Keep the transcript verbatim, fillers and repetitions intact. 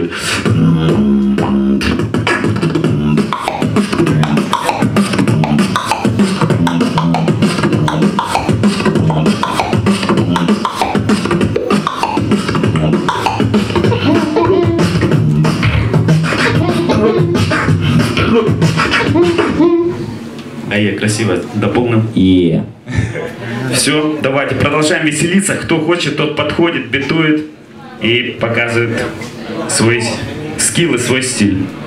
делать. А я красиво дополнил. Yeah. Все, давайте продолжаем веселиться. Кто хочет, тот подходит, битует и показывает свой скилл и свой стиль.